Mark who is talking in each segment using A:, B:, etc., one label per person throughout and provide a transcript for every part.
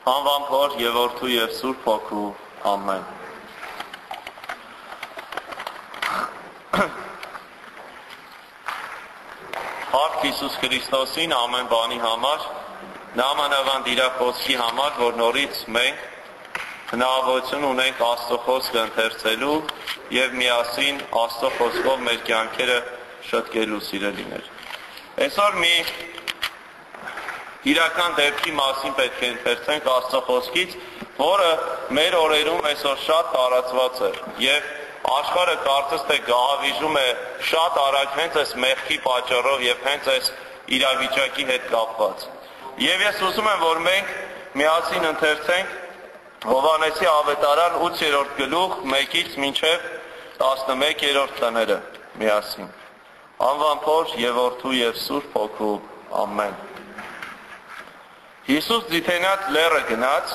A: Անվան Փոր եւ Որդու եւ Սուրբ Հոգու ամեն։ Հարկ Հիսուս Քրիստոսին ամեն բանի համար, նամանավանդ իր խոսքի համար, որ նորից մենք հնարավորություն ունենք Աստծո խոսքը ընթերցելու եւ միասին Աստծո խոսքով մեր կյանքերը շտկելու սիրելիներ։ Այսօր մի իրական դեպքի մասին պետք է ընթերցենք Աստծո խոսքից, որը մեր օրերում այսօր շատ տարածված է եւ աշխարհը կարծես թե գահավիժում է շատ արագ հենց այս մեղքի պատճառով եւ հենց այս իրավիճակի հետ կապված։ Եվ ես ուզում եմ, որ մենք միասին ընթերցենք Հովհաննեսի ավետարան 8-րդ գլուխ 1-ից մինչև 11-րդ տները միասին։ Անվան Փոր եւ Որդու եւ Սուրբ Հոգու ամեն։ Հիսուս Ձիթենյաց լեռը գնաց,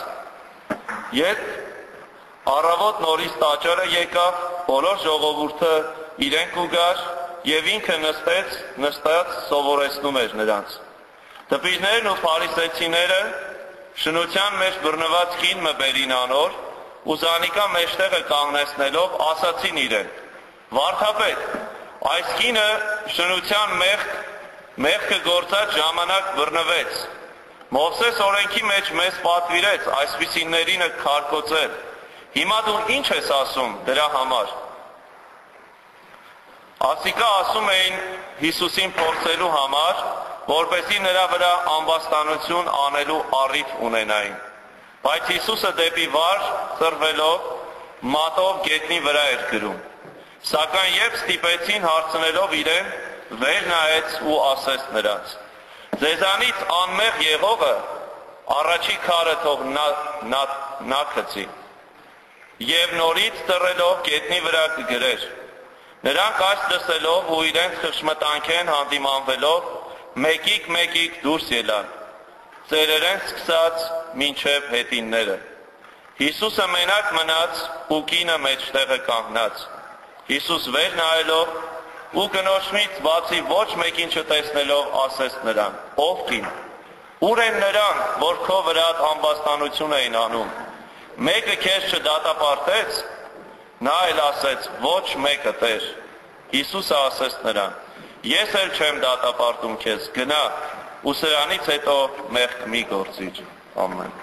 A: երբ առավոտ նորից տաճարը եկավ, բոլոր ժողովուրդը իրենք ուգար եւ ինքը նստած սովորեցնում էր նրանց։ Դպիրներն ու փարիսեցիները շնության մեջ բռնված կին մը բերին անոր, ու զանիկա մեջտեղը կանգնեցնելով ասացին իրեն. «Վարդապետ, այս կինը շնության մեղքը գործած ժամանակ բռնվեց։ Մովսես օրենքի մեջ մեզ պատվիրեց այսպիսիներինը քարկոծել։ Հիմա դու ինչ ես ասում դրա համար»։ Ասիկա ասում էին Հիսուսին փորձելու համար, որպեսզի նրա վրա ամբաստանություն անելու առիթ ունենային։ Բայց Հիսուսը դեպի վար ծռվելով մատով գետնի վրա էր գրում։ Սակայն երբ ստիպեցին հարցնելով իրեն, վեր նայեց ու ասեց նրանց. «Ձեզանից անմեղ եղողը առաջի քարը թող նա գցի»։ Եվ նորից ծռելով գետնի վրա կգրեր։ Նրանք այս լսելով ու իրենց խշմտանքեն հանդիմանվելով մեկիկ դուրս ելան, ծերերեն սկսած մինչև հետինները։ Հիսուսը մենակ մնաց ու կինը մեջտեղը կանգնած։ Հիսուս վեր նայելով ու կնոջից բացի ոչ մեկին չտեսնելով ասեց նրան. «Ով կին, ուր են նրանք, որ քո վրա ամբաստանություն էին անում, մեկը քեզ չդատապարտեց»։ Նա էլ ասեց. «Ոչ մեկը, Տեր»։ Հիսուսը ասեց նրան. «Ես էլ չեմ դատապարտում քեզ, գնա ու սրանից հետո մեղք մի գործիր»։ Ամեն։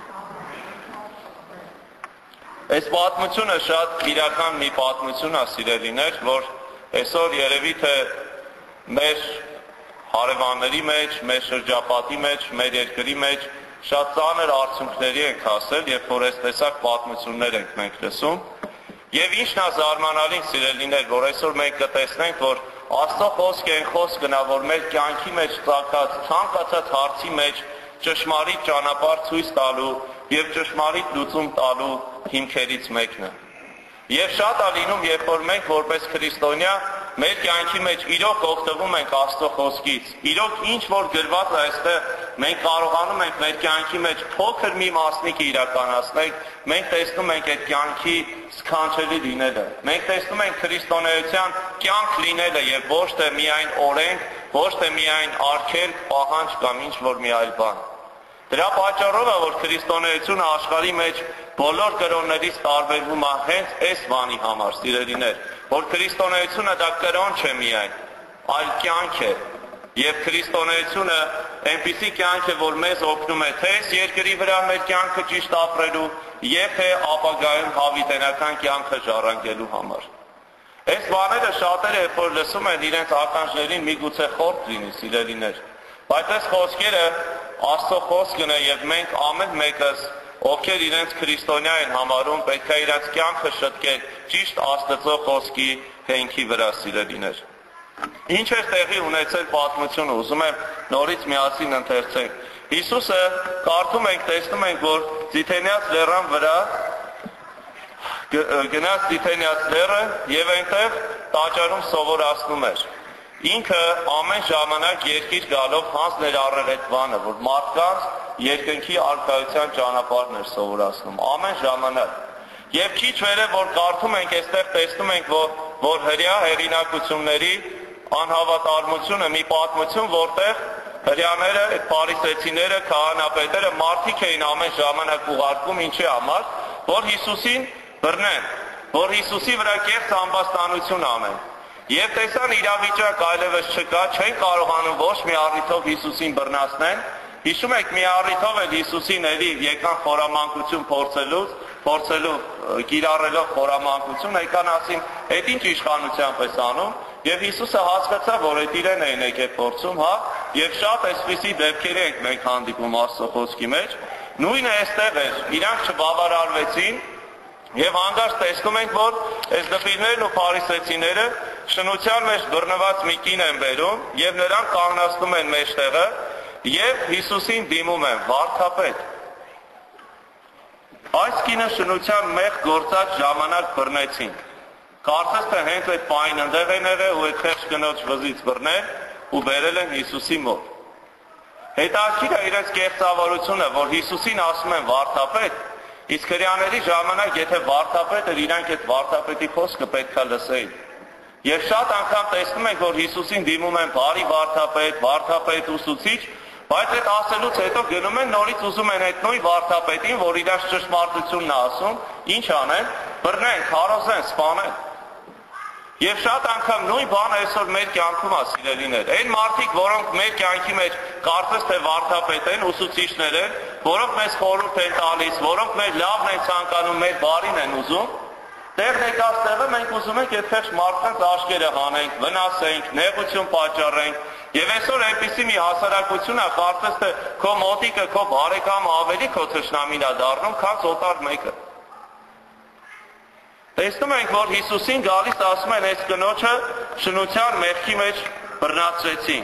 A: Այս պատմությունը շատ իրական մի պատմություն է, սիրելիներ, որ այսօր երևի թե մեր հարևանների մեջ, մեր շրջապատի մեջ, մեր երկրի մեջ շատ ծանր արդյունքների ենք հասել, երբ որ այս տեսակ պատմություններ ենք մենք լսում։ Եվ ինչն է զարմանալին, սիրելիներ, որ այսօր մենք կտեսնենք, որ Աստծո խոսքը այն խոսքն է, որ մեր կյանքի մեջ ծագած ցանկացած հարցի մեջ ճշմարիտ ճանապարհ ցույց տալու եւ ճշմարիտ լուծում տալու հիմքերից մեկն է։ Եվ շատ է լինում, երբ որ մենք որպես քրիստոնյա մեր կյանքի մեջ իրոք օգտվում ենք Աստծո խոսքից, իրոք ինչ որ գրված է այստեղ, մենք կարողանում ենք մեր կյանքի մեջ փոքր մի մասնիկը իրականացնել, մենք տեսնում ենք այդ կյանքի սքանչելի լինելը։ Մենք տեսնում ենք քրիստոնեության կյանք լինելը եւ ոչ թե միայն օրենք, ոչ թե միայն արգելք, պահանջ կամ ինչ որ մի այլ բան։ Դրա պատճառով է, որ քրիստոնեությունը աշխարհի մեջ բոլոր կրոններից տարբերվում է հենց այս բանի համար, սիրելիներ, որ քրիստոնեությունը դա կրոն չէ միայն, այլ կյանք է։ Եվ քրիստոնեությունը այնպիսի կյանք է, որ մեզ օգնում է թե այս երկրի վրա մեր կյանքը ճիշտ ապրելու, եւ թե ապագայում հավիտենական կյանքը ժառանգելու համար։ Այս բաները շատերը երբ որ լսում են իրենց ականջներին միգուցե խորտ լինի, սիրելիներ, բայց այս խոսքերը Աստծո խոսքն է եւ մենք ամեն մեկս, ովքեր իրենց քրիստոնյա են համարում, պետք է իրենց կյանքը շտկեն ճիշտ Աստծո խոսքի հենքի վրա, սիրելիներ։ Ինչ է տեղի ունեցել պատմությունը, ուզում եմ նորից միասին ընթերցենք։ Հիսուսը կարդում ենք, տեսնում ենք, որ Ձիթենյաց լեռան վրա գնաց Ձիթենյաց լեռը եւ այնտեղ տաճարում սովորացնում էր։ Ինքը ամեն ժամանակ երկիր գալով հանձն էր առել այդ բանը, որ մարդկանց երկնքի արքայության ճանապարհն էր սովորացնում, ամեն ժամանակ։ Եվ քիչ վերև որ կարդում ենք, այստեղ տեսնում ենք, որ հրյա հերինակությունների անհավատարմությունը մի պատմություն, որտեղ հրյաները, այդ փարիսեցիները, քահանապետերը մարդիկ էին ամեն ժամանակ ուղարկում ինչի համար, որ Հիսուսին բռնեն, որ Հիսուսի վրա կեղծ ամբաստանություն անեն։ Եվ տեսան իրավիճակ այլևս չկա, չեն կարողանում ոչ մի առիթով Հիսուսին բռնացնեն։ Հիշում եք մի առիթով էլ Հիսուսին էլի եկան խորամանկություն փորձելու կիրառելով խորամանկություն, եկան ասին, այդ ինչ իշխանությամբ ես անում, եւ Հիսուսը հասկացավ, որ այդ իրեն էին եկել փորձում, հա, եւ շատ այսպիսի դեպքերի ենք մենք հանդիպում Աստծո խոսքի մեջ։ Նույնը այստեղ էր, իրանք չբավարարվեցին եւ հանկարծ տեսնում ենք, որ այս դպիրներն ու փարիսեցիները շնության մեջ բռնված մի կին են բերում եւ նրանք կանգնացնում են մեջտեղը եւ Հիսուսին դիմում են. «Վարդապետ, այս կինը շնության մեղ գործած ժամանակ բռնեցին։ Կարծես թե հենց այդ պայն ընդեղ են եղել ու այդ խեղճ կնոջ վզից բռնել ու բերել են Հիսուսի մոտ»։ Հետաքրքիր է իրենց կեղծավորությունը, որ Հիսուսին ասում են վարդապետ, իսկ հրյաների ժամանակ եթե վարդապետ էր, իրանք այդ վարդապետի խոսքը պետք է լսեին։ Եվ շատ անգամ տեսնում ենք, որ Հիսուսին դիմում են բարի վարդապետ, ուսուցիչ, բայց այդ ասելուց հետո գնում են նորից ուզում են այդ նույն վարդապետին, որ իրաց ճշմարտությունն է ասում, ինչ անեն, բռնեն, քարոզեն, սպանեն։ Եվ շատ անգամ նույն բանը այսօր մեր կյանքում է, սիրելիներ։ Այն մարդիկ, որոնք մեր կյանքի մեջ կարծես թե վարդապետ են, ուսուցիչներ են, որոնք մեզ խորհուրդ են տալիս, որոնք մեր լավն են ցանկանում, մեր բարին են ուզում, տեղ եկածտեղը մենք ուզում ենք այդ խեղճ մարդկանց աշկերը հանենք, վնասենք, նեղություն պատճառենք, եւ այսօր այնպիսի մի հասարակություն է, կարծես թե քո մոտիկը, քո բարեկամը ավելի քո թշնամին է դառնում, քան օտար մեկը։ Տեսնում ենք, որ Հիսուսին գալիս ասում են այս կնոջը շնության մեղքի մեջ բռնացրեցին։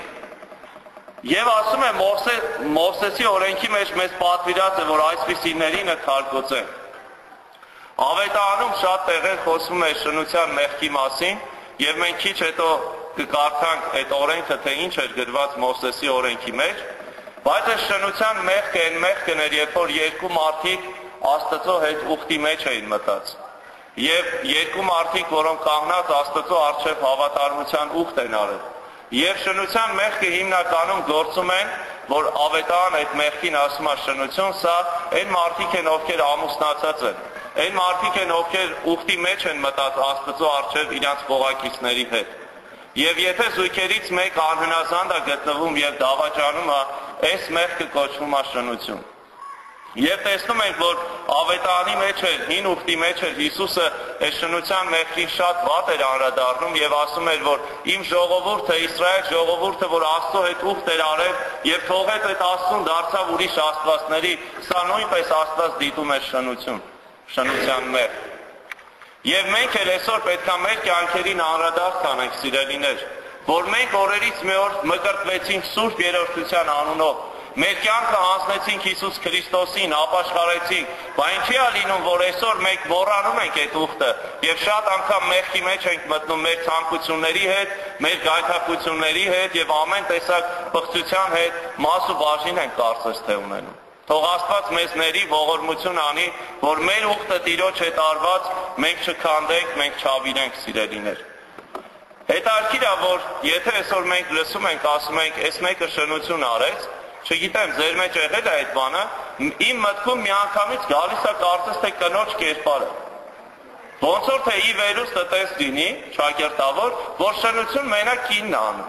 A: Եվ ասում է Մովսեսի օրենքի մեջ մեզ պատվիրած է, որ այսպիսիներին քարկոծեն։ Ավետարանում շատ տեղեր խոսվում է շնության մեղքի մասին, եւ մենք քիչ հետո կկարդանք այդ օրենքը, թե ինչ էր գրված Մովսեսի օրենքի մեջ, բայց այս շնության մեղքը այն մեղքն էր, երբ որ երկու մարդիկ Աստծո հետ ուխտի մեջ էին մտած։ Եվ երկու մարդիկ, որոնք կանգնած Աստծո առջև հավատարմության ուխտ են արել։ Եվ շնության մեղքը հիմնականում գործում են, որ ավետարան այդ մեղքին ասում է շնություն, սա այն մարդիկ են, ովքեր ամուսնացած են։ Այն մարդիկ են, ովքեր ուխտի մեջ են մտած Աստծո առջև իրանց կողակիցների հետ։ Եվ եթե զույգերից մեկ անհնազանդ է գտնվում եւ դավաճանում է, այս մեղքը կոչվում է շնություն։ Եվ տեսնում ենք, որ ավետարանի մեջ էր, հին ուխտի մեջ էր Հիսուսը այս շնության մեղքին շատ վատ էր անդրադառնում եւ ասում էր, որ իմ ժողովուրդը, Իսրայել ժողովուրդը, որ Աստծո հետ ուխտ էր արել եւ թողեց այդ Աստծուն դարձավ ուրիշ աստվածների, սա նույնպես Աստված դիտում է շնության մեղք։ Եվ մենք էլ այսօր պետք է մեր կյանքերին անդրադարձ անենք, սիրելիներ, որ մենք օրերից մի օր մկրտվեցինք Սուրբ Երրորդության անունով, մեր կյանքը հանձնեցինք Հիսուս Քրիստոսին, ապաշխարեցինք, բայց ինչի է լինում, որ այսօր մենք մոռանում ենք այդ ուխտը եւ շատ անգամ մեղքի մեջ ենք մտնում մեր ցանկությունների հետ, մեր գայթակղությունների հետ եւ ամեն տեսակ բղծության հետ մաս ու բաժին ենք կարծես թե ունենում։ Թող Աստված մեզ ների ողորմություն անի, որ մեր ուխտը Տիրոջ հետ արված մենք չքանդենք, մենք չավիրենք, սիրելիներ։ Հետաքրքիր է, որ եթե այսօր մենք լսում ենք, ասում ենք, այս մեկը շնություն արեց, չգիտեմ, ձեր մեջ եղել է այդ բանը, իմ մտքում միանգամից գալիս է կարծես թե կնոջ կերպարը։ Ոնց որ թե ի վերուստը տես լինի, շակերտավոր, որ շնություն մենակ կինն է անում։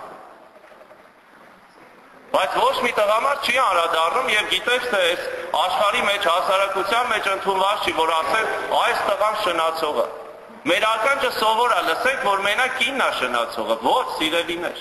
A: Բայց ոչ մի տղամարդ չի անդրադառնում եւ գիտես թե այս աշխարհի մեջ հասարակության մեջ ընդունված չի, որ ասեն այս տղան շնացողը։ Մեր ականջը սովոր է լսենք, որ մենակ կինն է շնացողը, ոչ սիրելիներ։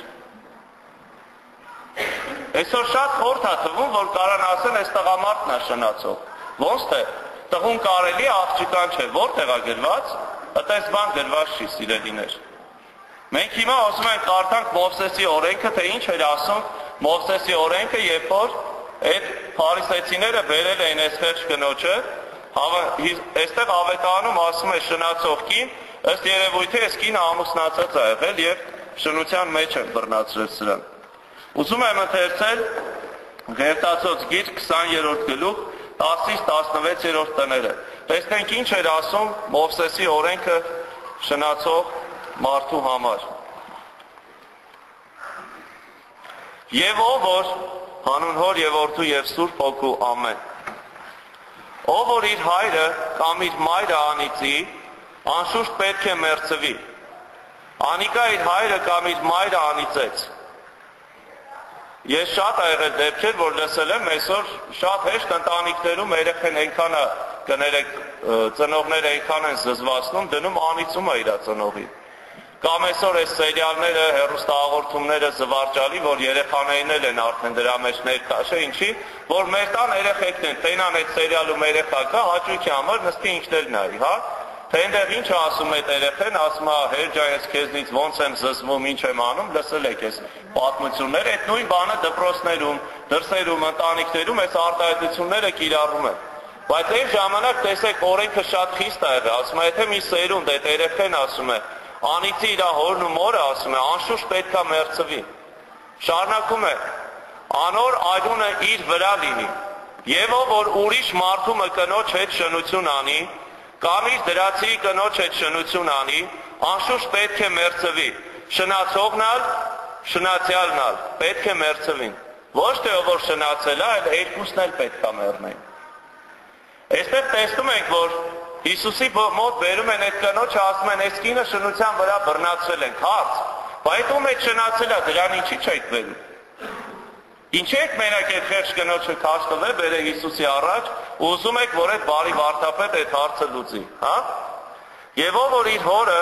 A: Այսօր շատ խորթ է թվում, որ կարան ասեն այս տղամարդն է շնացող։ Ոնց թե տղուն կարելի է, աղջիկան չէ, որտեղ է գրված, այդպես բան գրված չի, սիրելիներ։ Մենք հիմա ուզում ենք կարդանք Մովսեսի օրենքը, թե ինչ էր ասում Մովսեսի օրենքը, երբ որ այդ փարիսեցիները բերել էին այս խեղճ կնոջը, այստեղ ավետարանում ասում է շնացող կին, ըստ երևույթի այս կինը ամուսնացած է եղել եւ շնության մեջ են բռնացրել սրան։ Ուզում եմ ընթերցել Ղերտացոց գիրք 20-րդ գլուխ 10-ից 16-րդ տները։ Տեսնենք ինչ էր ասում Մովսեսի օրենքը շնացող մարդու համար։ Եվ ով որ հանուն Հոր եւ Որդու եւ Սուրբ Հոգու ամեն։ Ով որ իր հայրը կամ իր մայրը անիծի, անշուշտ պետք է մերձվի։ Անիկա իր հայրը կամ իր մայրը անիծեց։ Ես շատ եղել դեպքեր, որ լսել եմ, այսօր շատ հեշտ ընտանիքներում երեխեն այնքան կներեք ծնողները այնքան են զզվացնում, դնում անիծում է իր ծնողին։ Կամ այսօր այս սերիալները, հեռուստահաղորդումները զվարճալի, որ երեխաներին են արդեն դրա մեջ ներկա, չէ՞ ինչի, որ մեր տան երեխեքն են, տենան այդ սերիալում երեխա կա, հաճույքի համար նստի ինքն էլ նայի, հա։ Թե այնտեղ ինչ ասում է երեխեն, ասում է հերջա ես քեզնից ոնց եմ զզվում, ինչ եմ անում, լսել եք այս պատմությունները, այդ նույն բանը դպրոցներում, դրսերում, ընտանիքներում այս արտահայտությունները կիրառում են։ Բայց այն ժամանակ տեսեք օրենքը շատ խիստ է եղել, ասում է եթե մի սերունդ այդ երեխեն ասում է, անիծի իր հորն ու մորը ասում է, անշուշտ պետք է մերձվի։ Շարունակում է, անոր արյունը իր վրա լինի, եւ ով որ ուրիշ մարդու կնոջ հետ շնություն անի, կամ իր դրացի կնոջ հետ շնություն անի, անշուշտ պետք է մերձվի, շնացողնալ, շնացյալնալ, պետք է մերձվին։ Ոչ թե ով որ շնացել է, այլ երկուսն էլ պետք է մեռնեն։ Այստեղ տեսնում ենք, որ Հիսուսի մոտ բերում են այդ կնոջը, ասում են, այս կինը շնության վրա բռնացրել ենք, հարց, բայց ում այդ շնացել է, դրան ինչի՞ չեք բերում։ Ինչի՞ եք մենակ այդ խեղճ կնոջը քաշ տվել, բերեք Հիսուսի առաջ, ուզում եք, որ այդ բարի վարդապետ այդ հարցը լուծի, հա։ Եվ ով որ իր հորը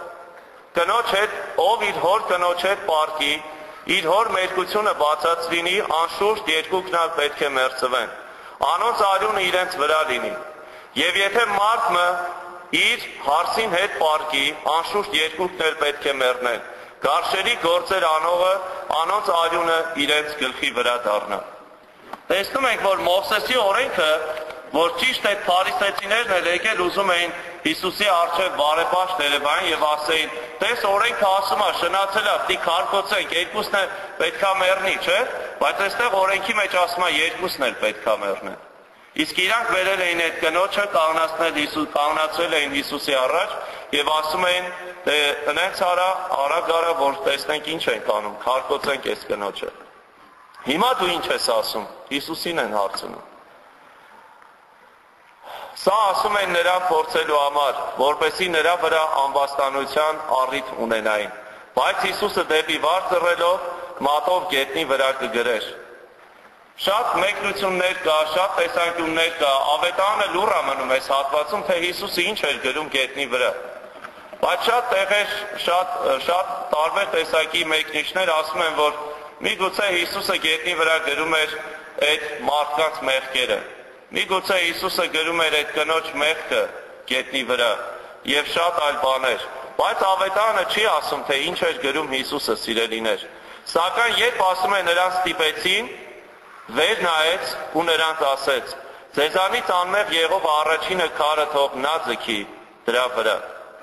A: կնոջ հետ, ով իր հոր կնոջ հետ պարկի, իր հոր մերկությունը բացած լինի, անշուշտ երկուքն էլ պետք է մերձվեն։ Անոնց արյունը իրենց վրա լինի։ Եվ եթե մարդը իր հարսին հետ պարկի, անշուշտ երկուքն էլ պետք է մեռնեն։ Գարշերի գործեր անողը անոնց արյունը իրենց գլխի վրա դառնա։ Տեսնում ենք, որ Մովսեսի օրենքը, որ ճիշտ այդ փարիսեցիներն էլ եկել ուզում էին Հիսուսի առջև բարեպաշտ երևային եւ ասեին, տես օրենքը ասում է, շնացել է, պիտի քարկոծենք, երկուսն էլ պետք է մեռնի, չէ՞։ Բայց այստեղ օրենքի մեջ ասում է երկուսն էլ պետք է մեռնեն։ Իսկ իրանք վերել էին այդ կնոջը, կանգնացրել էին Հիսուսի առաջ եւ ասում էին, թե ընենց արագ արա, որ տեսնենք ինչ ենք անում, քարկոծենք այս կնոջը։ Հիմա դու ինչ ես ասում, Հիսուսին են հարցնում։ Սա ասում են նրան փորձելու համար, որպեսզի նրա վրա ամբաստանության առիթ ունենային։ Բայց Հիսուսը դեպի վար ծռելով մատով գետնի վրա կգրեր։ Շատ մեկնություններ կա, շատ տեսանկյուններ կա, ավետարանը լուռ է մնում այս հատվածում, թե Հիսուսը ինչ էր գրում գետնի վրա։ Բայց շատ տեղեր, շատ տարբեր տեսակի մեկնիչներ ասում են, որ միգուցե Հիսուսը գետնի վրա գրում էր այդ մարդկանց մեղքերը։ Միգուցե Հիսուսը գրում էր այդ կնոջ մեղքը գետնի վրա եւ շատ այլ բաներ։ Բայց ավետարանը չի ասում, թե ինչ էր գրում Հիսուսը, սիրելիներ։ Սակայն երբ ասում է նրանց ստիպեցին, վեր նայեց ու նրանց ասեց. ձեզանից անմեղ եղող առաջինը քարը թող նա ձգի դրա վրա։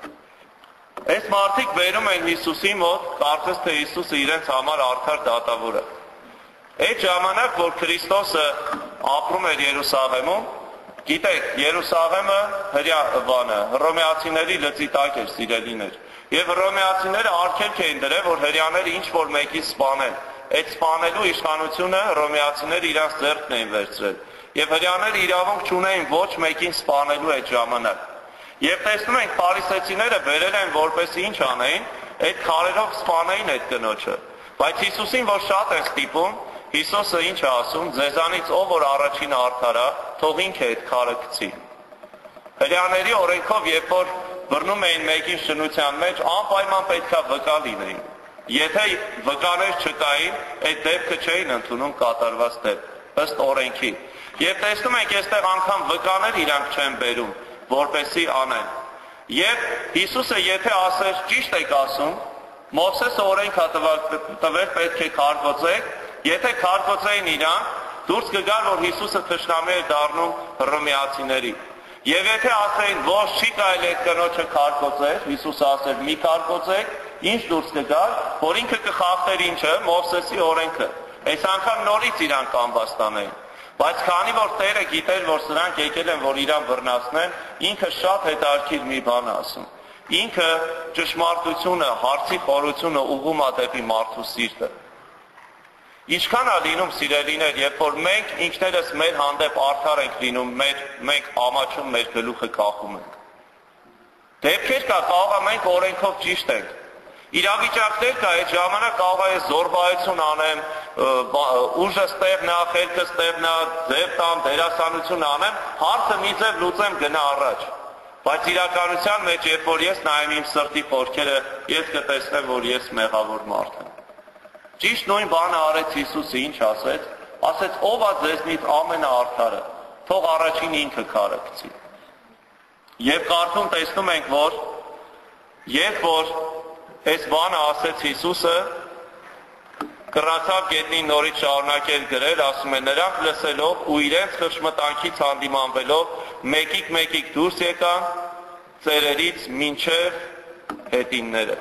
A: Այս մարդիկ բերում են Հիսուսի մոտ, կարծես թե Հիսուսը իրենց համար արդար դատավոր է։ Այդ ժամանակ, որ Քրիստոսը ապրում էր Երուսաղեմում, գիտեք, Երուսաղեմը հռոմեացիների լծի տակ էր, սիրելիներ։ Եվ հռոմեացիները արգելք էին դրել, որ հրեաները ինչ որ մեկի սպանեն։ Այդ սպանելու իշխանությունը հռոմեացիները իրանց ձեռքն էին վերցրել։ Եվ հրեաները իրավունք չունեին ոչ մեկին սպանելու այդ ժամանակ։ Եվ տեսնում ենք, փարիսեցիները բերել են, որպեսզի ինչ անեին, այդ քարերով սպանեին այդ կնոջը։ Բայց Հիսուսին, որ շատ են ստիպում, Հիսուսը ինչ է ասում, ձեզանից ով որ առաջինը արդար է, թող ինքը այդ քարը գցի։ Հրեաների օրենքով, երբ որ բռնում էին մեկին շնության մեջ, անպայման պետք է վկա լինեին։ Եթե վկաներ չկային, այդ դեպքը չէին ընդունում կատարված դեպք, ըստ օրենքի։ Եվ տեսնում ենք, այստեղ անգամ վկաներ իրանք չեն բերում, որպեսզի անեն։ Եվ Հիսուսը եթե ասեր ճիշտ եք ասում, Մովսեսը օրենք տվել պետք է քարկոծեք, եթե քարկոծեին իրան, դուրս կգար, որ Հիսուսը թշնամի է դառնում հռոմեացիների։ Եվ եթե ասեին, ոչ չի կարելի այդ կնոջը քարկոծել, Հիսուսը ասեր մի քարկոծեք, ինչ դուրս կգար, որ ինքը կխախտեր ինչը, Մովսեսի օրենքը։ Այս անգամ նորից իրան կամբաստանեին։ Բայց քանի որ Տերը գիտեր, որ սրանք եկել են, որ իրան բռնացնեն, ինքը շատ հետաքրքիր մի բան ասում։ Ինքը ճշմարտությունը, հարցի խորությունը ուղղում է դեպի մարդու սիրտը։ Ինչքան է լինում սիրելիներ, երբ որ մենք ինքներս մեր հանդեպ արդար ենք լինում, մենք ամաչում մեր գլուխը կախում ենք։ Դեպքեր կա, կարող է մենք օրենքով ճիշտ ենք։ Իրավիճակներ կա, այդ ժամանակ կարող է զորբայություն անեմ, ուժը ստեղնա, խելքը ստեղնա, ձև տամ, դերասանություն անեմ, հարցը մի ձև լուծեմ գնա առաջ։ Բայց իրականության մեջ, երբ որ ես նայեմ իմ սրտի խորքերը, ես կտեսնեմ, որ ես մեղավոր մարդ եմ։ Ճիշտ նույն բանը արեց Հիսուսը, ինչ ասեց, ասեց ով է ձեզնից ամենաարդարը, թող առաջին ինքը քարը գցի։ Եվ կարդում տեսնում ենք, որ երբ որ այս բանը ասեց Հիսուսը, կռացավ գետնին նորից շարունակել գրել, ասում է նրանք լսելով ու իրենց խշմտանքից հանդիմանվելով մեկիկ դուրս եկան ծերերից մինչև հետինները։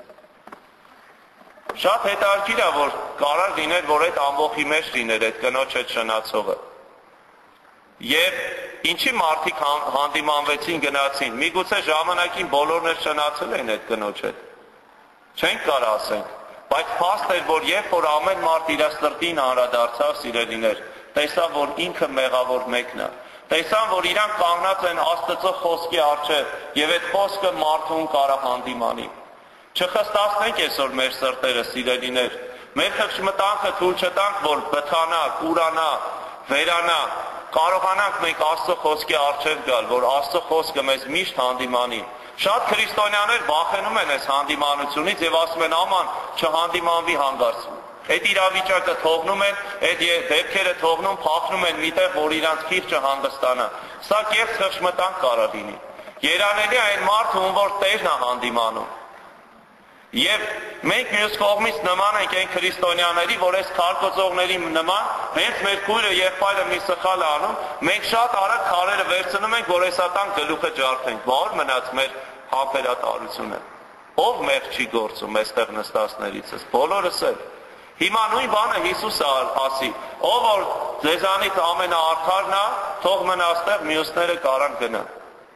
A: Շատ հետաքրքիր է, որ կարող լիներ, որ այդ ամբողջի մեջ լիներ այդ կնոջ այդ շնացողը։ Եվ ինչի մարդիկ հանդիմանվեցին գնացին, միգուցե ժամանակին բոլորն էլ շնացել են այդ կնոջ հետ։ Չենք կարող ասենք, բայց փաստ էր, որ երբ որ ամեն մարդ իր սրտին անդրադարձավ սիրելիներ, տեսավ, որ ինքը մեղավոր մեկն է։ Տեսան, որ իրանք կանգնած են Աստծո խոսքի առջև, եւ այդ խոսքը մարդուն կարող հանդիմանի։ Չխստացնենք այսօր մեր սրտերը սիրելիներ, մեր խշմտանքը թույլ չտանք, որ բթանա, կուրանա, վերանա, կարողանանք մենք Աստծո խոսքի առջև գալ, որ Աստծո խոսքը մեզ միշտ հանդիմանի։ Շատ քրիստոնյաներ վախենում են այս հանդիմանությունից եւ ասում են աման չհանդիմանվի հանգարց։ Այդ իրավիճակը թողնում են, այդ դեպքերը թողնում, փախնում են միտեղ, որ իրանց քիղճը հանգստանա։ Սա կեղծ խշմտանք կարող լինի։ Երանելի է այն մարդը, ում որ Տերն է հանդիմանում։ Եվ մենք մյուս կողմից նման ենք այն քրիստոնյաների, որ այս քարկոծողների նման, հենց մեր քույրը եղբայրը մի սխալ է անում, մենք շատ արագ քարերը վերցնում ենք, որ հեսատան գլուխը ջարդենք։ Բար մնաց մեր համբերատարությունը։ Ով մեղ չի գործում այստեղ նստածներիցս, բոլորս էլ։ Հիմա նույն բանը Հիսուսը ասի, ով որ ձեզանից ամենաարդարն է, թող մնա այստեղ, մյուսները կարան գնան։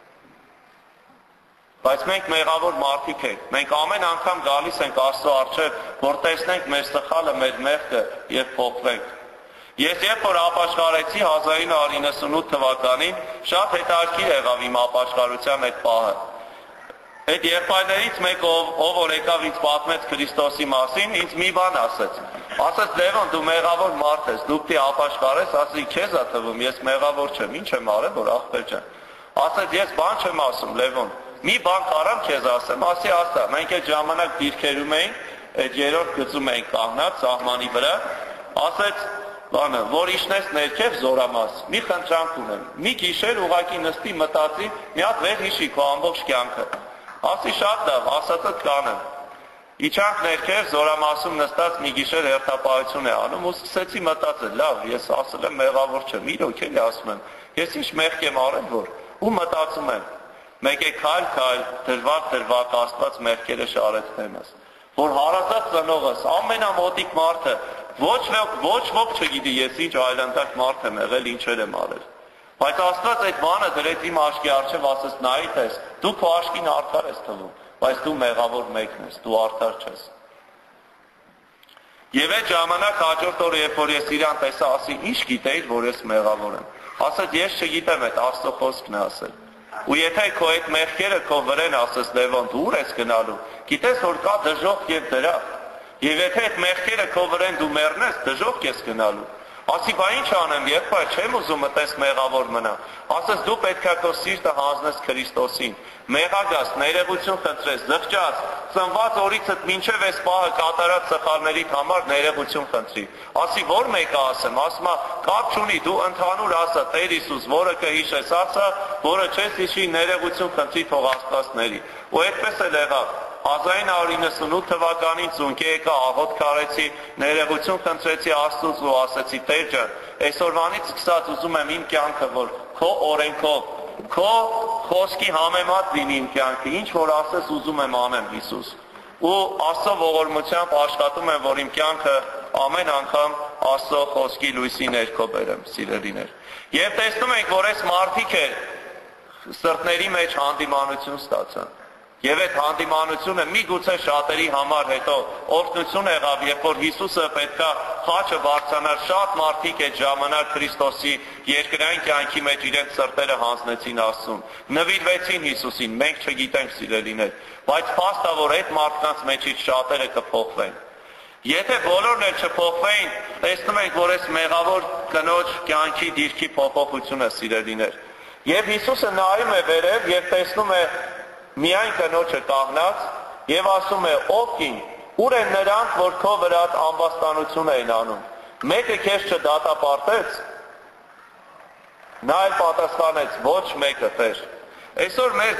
A: Բայց մենք մեղավոր մարդիկ ենք, մենք ամեն անգամ գալիս ենք Աստծո առջև, որ տեսնենք մեր սխալը, մեր մեղքը եւ փոխվենք։ Ես երբ որ ապաշխարեցի 1998 թվականին, շատ հետաքրքիր եղավ իմ ապաշխարության այդ պահը։ Այդ եղբայրներից մեկը, ով որ եկավ ինձ պատմեց Քրիստոսի մասին, ինձ մի բան ասեց։ Ասեց Լևոն, դու մեղավոր մարդ ես, դու պիտի ապաշխարես, ասի քեզ է թվում, ես մեղավոր չեմ, ինչ եմ արել, որ ախպեր ջան։ Ասեց ես բան չեմ ասում, Լևոն։ Մի բան կարամ քեզ ասեմ, ասի ասա, մենք այդ ժամանակ դիրքերում էինք, այդ երրորդ գծում էինք կանգնած սահմանի վրա, ասեց բանը, որ իջնես ներքև զորամաս, մի խնդրանք ունեմ, մի գիշեր ուղակի նստի մտածի, մի հատ վեր հիշի քո ամբողջ կյանքը։ Ասի շատ լավ, ասածը կանեմ։ Իջանք ներքև զորամասում նստած մի գիշեր հերթապահություն է անում ու սկսեցի մտածել, լավ, ես ասել եմ մեղավոր չեմ, իրոք էլի ասում եմ, ես ինչ մեղք եմ արել որ, ու մտածում եմ մեկ է քայլ դրվագ Աստված մեղքերը շարեցնեմս, որ հարազատ ծնողս, ամենամոտիկ մարդը, ոչ ոք չգիտի ես ինչ այլանդակ մարդ եմ եղել, ինչեր եմ արել։ Բայց Աստված այդ բանը դրեց իմ աչքի առջև, ասես նայ տես, դու քո աչքին արդար ես թվում, բայց դու մեղավոր մեկն ես, դու արդար չես։ Եվ այդ ժամանակ հաջորդ օրը, երբ որ ես իրան տեսա, ասի, ինչ գիտեիր, որ ես մեղավոր եմ։ Ասեց, ես չգիտեմ, այդ Աստծո խոսքն է ասել։ Ու եթե քո այդ մեղքերը քո վրեն ասես Լևոն դու ուր ես գնալու, գիտես որ կա դժոխք եւ դրախտ։ Եվ եթե այդ մեղքերը քո վրեն դու մեռնես, դժոխք ես գնալու։ Ասի բա ինչ անեմ, եղբայր, չեմ ուզում մտես մեղավոր մնա։ Ասես դու պետքա քո սիրտը հանձնես Քրիստոսին։ Մեղագաս, ներողություն խնդրես, զղջաս, ծնված օրիցդ մինչև այս պահը կատարած սխալներիդ համար ներողություն խնդրի։ Ասի որ մեկը ասեմ, ասում է կապ չունի, դու ընդհանուր ասա Տեր Հիսուս, որը կհիշես ասա, որը չես հիշի ներողություն խնդրի թող Աստված ների։ Ու այդպես էլ եղավ։ 1998 թվականին ծունկի եկա աղոտ քարեցի, ներողություն խնդրեցի Աստծուց ու ասեցի Տեր ջան, այսօրվանից սկսած ուզում եմ իմ կյանքը որ քո օրենքով, քո խոսքի համեմատ լինի իմ կյանքը, ինչ որ ասես ուզում եմ անեմ Հիսուս։ Ու Աստծո ողորմությամբ աշխատում եմ, որ իմ կյանքը ամեն անգամ Աստծո խոսքի լույսի ներքո բերեմ, սիրելիներ։ Եվ տեսնում ենք, որ այս մարդիկ էլ սրտների մեջ հանդիմանություն ստացան։ Եվ այդ հանդիմանությունը միգուցե շատերի համար հետո օրհնություն եղավ, երբ որ Հիսուսը պետքա խաչը բարձրանար, շատ մարդիկ այդ ժամանակ Քրիստոսի երկրային կյանքի մեջ իրենց սրտերը հանձնեցին Աստծուն, նվիրվեցին Հիսուսին, մենք չգիտենք սիրելիներ, բայց փաստ է, որ այդ մարդկանց մեջից շատերը կփոխվեն։ Եթե բոլորն էլ չփոխվեին, տեսնում ենք, որ այս մեղավոր կնոջ կյանքի դիրքի փոփոխությունը սիրելիներ։ Եվ Հիսուսը նայում է վերև եւ տեսնում է միայն կնոջը կանգնած եւ ասում է. «Ով կին, ուր են նրանք, որ քո վրա ամբաստանություն էին անում, մեկը քեզ չդատապարտեց»։ Նա էլ պատասխանեց. «Ոչ մեկը, Տեր»։ Այսօր մեր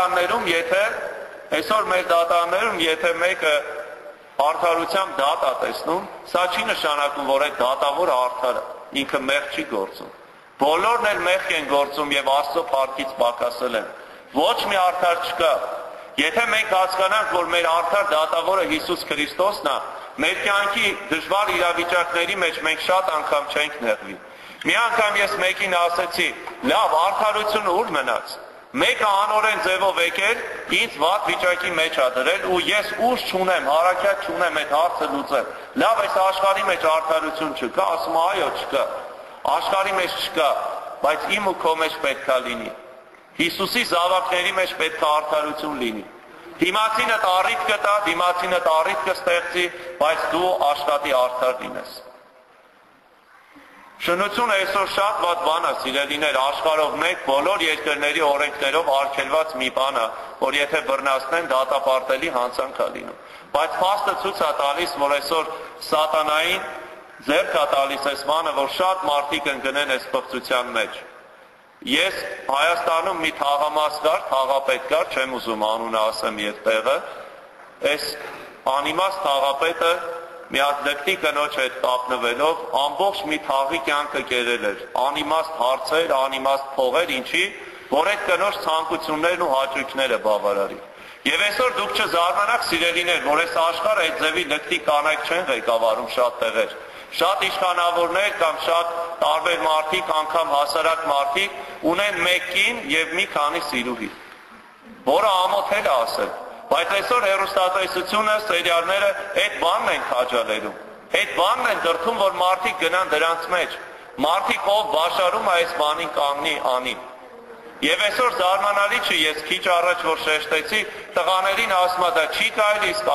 A: դատարաններում, եթե մեկը արդարությամբ դատ է տեսնում, սա չի նշանակում, որ այդ դատավորը արդար է, ինքը մեղք չի գործում։ Բոլորն էլ մեղք են գործում եւ Աստծո փառքից պակասել են։ Ոչ մի արդար չկա։ Եթե մենք հասկանանք, որ մեր արդար դատավորը Հիսուս Քրիստոսն է, մեր կյանքի դժվար իրավիճակների մեջ մենք շատ անգամ չենք նեղվի։ Մի անգամ ես մեկին ասեցի. «Լավ, արդարությունը ուր մնաց»։ Մեկը անօրեն ձևով եկել, ինձ վատ վիճակի մեջ ա դրել ու ես ուժ չունեմ, հարակյալ չունեմ այդ հարցը լուծել։ Լավ, այս աշխարհի մեջ արդարություն չկա, ասում այո, չկա։ Աշխարհի մեջ չկա, բայց իմ ու քո մեջ պետքա լինի։ Հիսուսի զավակների մեջ պետք է արդարություն լինի։ Դիմացինդ առիթ կտա, դիմացինդ առիթ կստեղծի, բայց դու աշխատի արդար լինես։ Շնությունը այսօր շատ վատ բան է, սիրելիներ, աշխարհով մեկ բոլոր երկրների օրենքներով արգելված մի բան է, որ եթե բռնացնեն, դատապարտելի հանցանք է լինում։ Բայց փաստը ցույց է տալիս, որ այսօր սատանային ձեռք է տալիս այս բանը, որ շատ մարդիկ ընկնեն այս փղծության մեջ։ Ես Հայաստանում մի թաղամաս կար, թաղապետ կար, չեմ ուզում անունը ասեմ եւ տեղը, այս անիմաստ թաղապետը մի հատ լկտի կնոջ հետ կապնվելով ամբողջ մի թաղի կյանքը կերել էր, անիմաստ հարցեր, անիմաստ փողեր, ինչի, որ այդ կնոջ ցանկություններն ու հաճույքները բավարարի։ Եվ այսօր դուք չզարմանաք, սիրելիներ, որ այս աշխարհը այդ ձևի լկտի կանայք չեն ղեկավարում շատ տեղեր։ Շատ իշխանավորներ կամ շատ տարբեր մարդիկ, անգամ հասարակ մարդիկ ունեն մեկ կին եւ մի քանի սիրուհի, որը ամոթել է ասել։ Բայց այսօր հեռուստատեսությունը, սերիալները այդ բանն են քաջալերում։ Այդ բանն են դրդում, որ մարդիկ գնան դրանց մեջ։ Մարդիկ ով բաշարում է այս բանին կանգնի անի։ Եվ այսօր զարմանալի չէ, ես քիչ առաջ որ շեշտեցի, տղաներին ասում է դա չի կարելի, իսկ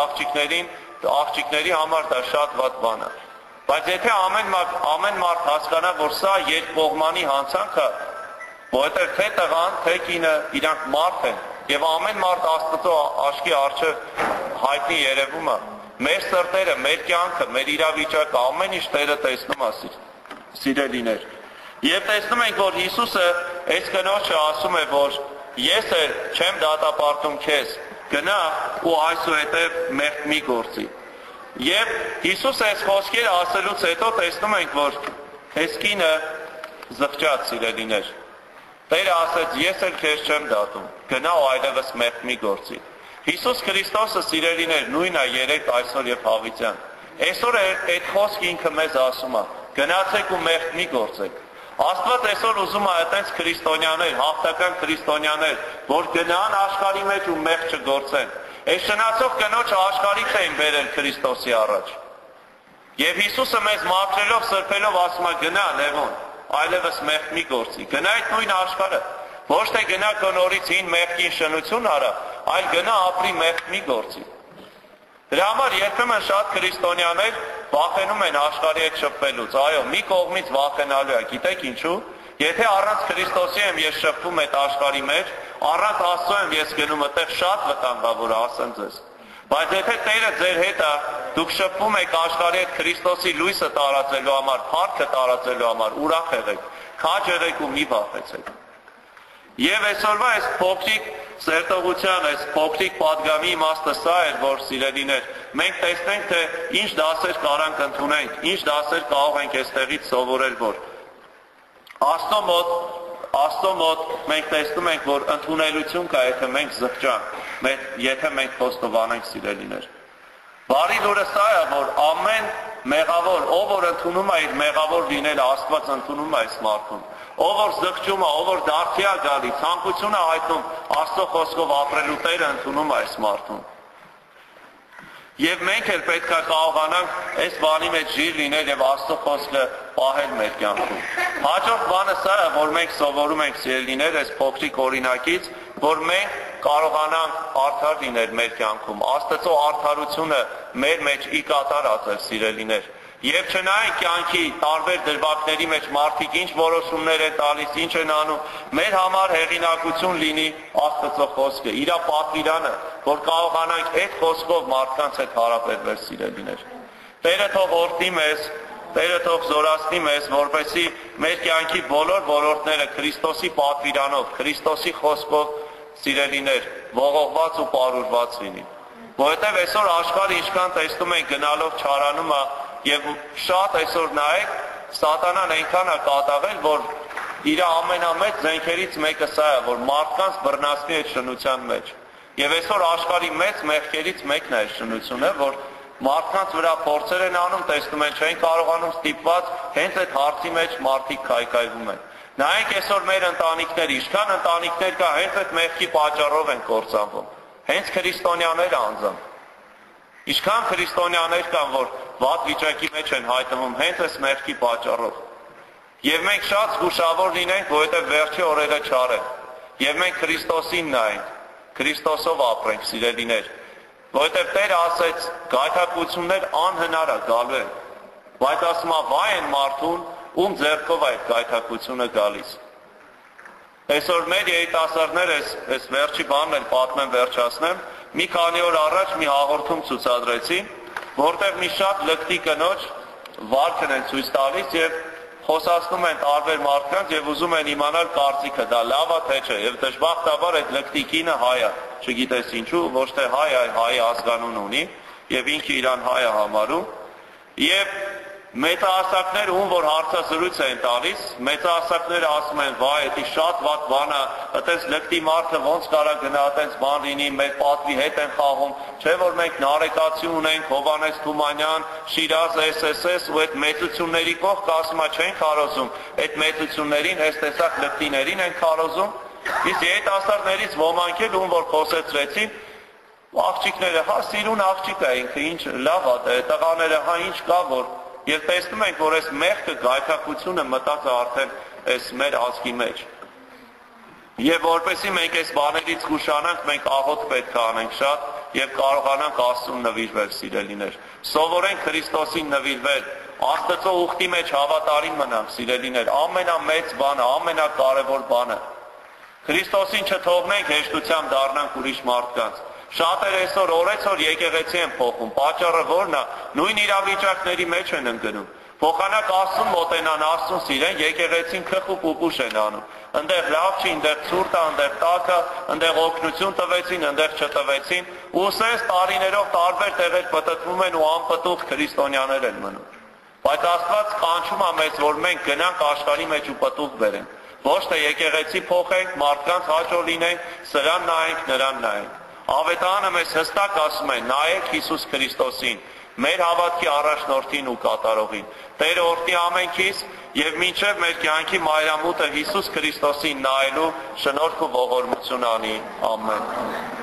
A: աղջիկների համար դա շատ վատ բան է։ Բայց եթե ամեն մարդ հասկանա, որ սա երկկողմանի հանցանք է, որովհետև թե տղան, թե կինը իրանք մարդ են, եւ ամեն մարդ Աստծո աչքի առջև հայտնի երևում է, մեր սրտերը, մեր կյանքը, մեր իրավիճակը, ամեն ինչ Տերը տեսնում է, սիրելիներ։ Եվ տեսնում ենք, որ Հիսուսը այս կնոջը ասում է, որ ես էլ չեմ դատապարտում քեզ, գնա ու այսուհետև մեղք մի գործի։ Եվ Հիսուսը այս խոսքերը ասելուց հետո տեսնում ենք, որ այս կինը զղջաց, սիրելիներ։ Տերը ասեց, ես էլ քեզ չեմ դատում, գնա ու այլևս մեղք մի գործի։ Հիսուս Քրիստոսը, սիրելիներ, նույնն է երեկ, այսօր եւ հավիտյան։ Այսօր այդ խոսքը ինքը մեզ ասում է, գնացեք ու մեղք մի գործեք։ Աստված այսօր ուզում է այդպես քրիստոնյաներ, հաղթական քրիստոնյաներ, որ գնան աշխարհի մեջ ու մեղք չգործեն։ Այս շնացող կնոջը աշխարհից էին բերել Քրիստոսի առաջ։ Եվ Հիսուսը մեզ մաքրելով, սրբելով ասում է, գնա Լևոն, այլևս մեղք մի գործի։ Գնա այդ նույն աշխարհը։ Ոչ թե գնա քո նորից հին մեղքին շնություն արա, այլ գնա ապրի մեղք մի գործի։ Դրա համար երբեմն շատ քրիստոնյաներ վախենում են աշխարհի հետ շփվելուց։ Այո, մի կողմից վախենալու է, գիտեք ինչու։ Եթե առանց Քրիստոսի եմ ես շփվում այդ աշխարհի մեջ, առանց Աստծո եմ ես գնում, այդտեղ շատ վտանգավոր է, ասեմ ձեզ։ Բայց եթե Տերը ձեր հետ է, դուք շփվում եք աշխարհի հետ Քրիստոսի լույսը տարածելու համար, փառքը տարածելու համար, ուրախ եղեք, քաջ եղեք ու մի վախեցեք։ Եվ այսօրվա այս փոքրիկ սերտողության, այս փոքրիկ պատգամի իմաստը սա էր, որ սիրելիներ, մենք տեսնենք, թե ինչ դասեր կարանք ընդունենք, ինչ դասեր կարող ենք այստեղից սովորել, որ Աստծո մոտ մենք տեսնում ենք, որ ընդունելություն կա, եթե մենք զղջանք, եթե մենք խոստովանենք, սիրելիներ։ Բարի լուրը սա է, որ ամեն մեղավոր, ով որ ընդունում է իր մեղավոր լինելը, Աստված ընդունում է այս մարդուն։ ով որ զղջում է, ով որ դարձի է գալի, ցանկություն է հայտնում Աստծո խոսքով ապրելու Տերը ընդունում այս մարդուն։ Եվ մենք էլ պետք է կարողանանք այս բանի մեջ ժիր լինել եւ Աստծո խոսքը պահել մեր կյանքում։ Հաջորդ բանը սա է, որ մենք սովորում ենք սիրելիներ այս փոքրիկ օրինակից, որ մենք կարողանանք արդար լինել մեր կյանքում։ Աստծո արդարությունը մեր մեջ ի կատարած է, սիրելիներ։ Եվ չնայենք կյանքի տարբեր դրվագների մեջ մարդիկ ինչ որոշումներ են տալիս, ինչ են անում, մեր համար հեղինակություն լինի Աստծո խոսքը, իր պատվիրանը, որ կարողանանք այդ խոսքով մարդկանց հետ հարաբերվել, սիրելիներ։ Տերը թող օրհնի մեզ, Տերը թող զորացնի մեզ, որպեսզի մեր կյանքի բոլոր ոլորտները Քրիստոսի պատվիրանով, Քրիստոսի խոսքով, սիրելիներ, ողողված ու պարուրված լինի։ Որովհետև այսօր աշխարհը ինչքան տեսնում ենք գնալով չարանում է եւ շատ այսօր նայեք, սատանան այնքան է կատաղել, որ իր ամենամեծ զենքերից մեկը սա է, որ մարդկանց բռնացնի այդ շնության մեջ։ Եվ այսօր աշխարհի մեծ մեղքերից մեկն է շնությունը, որ մարդկանց վրա փորձեր են անում, տեսնում են, չեն կարողանում ստիպված, հենց այդ հարցի մեջ մարդիկ քայքայվում են։ Նայեք այսօր մեր ընտանիքները, ինչքան ընտանիքներ կա, հենց այդ մեղքի պատճառով են կործանվում։ Հենց քրիստոնյաները անձամբ։ Ինչքան քրիստոնյաներ կան, որ վատ վիճակի մեջ են հայտնվում հենց այս մեղքի պատճառով։ Եվ մենք շատ զգուշավոր լինենք, որովհետև վերջի օրերը չար են։ Եվ մենք Քրիստոսին նայենք, Քրիստոսով ապրենք, սիրելիներ։ Որովհետև Տերը ասեց, գայթակղություններ անհնար է գալու են, բայց ասում է վայ են մարդուն, ում ձեռքով այդ գայթակղությունը գալիս։ Այսօր մեր երիտասարդները այս վերջի բանն էլ պատմեմ վերջացնեմ, մի քանի օր առաջ մի հաղորդում ցուցադրեցին, որտեղ մի շատ լկտի կնոջ վարքն են ցույց տալիս եւ խոսացնում են տարբեր մարդկանց եւ ուզում են իմանալ կարծիքը, դա լավ է թե չէ, եւ դժբախտաբար այդ լկտի կինը հայ է, չգիտես ինչու, ոչ թե հայ է, հայ ազգանուն ունի եւ ինքը իրան հայ է համարում եւ մեծահասակները ում որ հարցազրույց են տալիս, մեծահասակները ասում են, վայ, դա շատ վատ բան է, այդպես լկտի մարդը ոնց կարա գնա, այդպես բան լինի, մեր պատվի հետ են խաղում, չէ որ մենք նարեկացի ունենք, Հովանես Թումանյան, Շիրազ SSS ու այդ մեծությունների կողք ասում է չեն քարոզում, այդ մեծություններին, այս տեսակ լկտիներին են քարոզում, իսկ երիտասարդներից ոմանք էլ ում որ խոսեցրեցին, աղջիկները, հա սիրուն աղջիկ է ինքը, ինչ լավ է, տղաները, հա ինչ կա որ Եվ տեսնում ենք, որ այս մեղքը գայթակղությունը մտած է արդեն այս մեր ազգի մեջ։ Եվ որպեսզի մենք այս բաներից զգուշանանք, մենք աղոթք պետք է անենք շատ եւ կարողանանք Աստծուն նվիրվել, սիրելիներ։ Սովորենք Քրիստոսին նվիրվել, Աստծո ուխտի մեջ հավատարիմ մնանք, սիրելիներ, ամենամեծ բանը, ամենակարևոր բանը։ Քրիստոսին չթողնենք հեշտությամբ դառնանք ուրիշ մարդկանց։ Շատեր այսօր օրեցօր եկեղեցի են փոխում, պատճառը որն է, նույն իրավիճակների մեջ են ընկնում։ Փոխանակ Աստծուն մոտենան, Աստծուն սիրեն, եկեղեցին քխ ու պուպուշ են անում։ Այնտեղ լավ չի, այնտեղ ցուրտ է, այնտեղ տաք է, այնտեղ օգնություն տվեցին, այնտեղ չտվեցին, ու սենց տարիներով տարբեր տեղեր պտտվում են ու անպտուղ քրիստոնյաներ են մնում։ Բայց Աստված կանչում է մեզ, որ մենք գնանք աշխարհի մեջ ու պտուղ բերենք։ Ոչ թե եկեղեցի փոխենք, մարդկանց հաջող լինենք, սրան նայենք, նրան նայենք։ Ավետարանը մեզ հստակ ասում է, նայեք Հիսուս Քրիստոսին, մեր հավատքի առաջնորդին ու կատարողին։ Տերը օրհնի ամենքիս եւ մինչեւ մեր կյանքի մայրամուտը Հիսուս Քրիստոսին նայելու շնորհք ու ողորմություն անի։ Ամեն։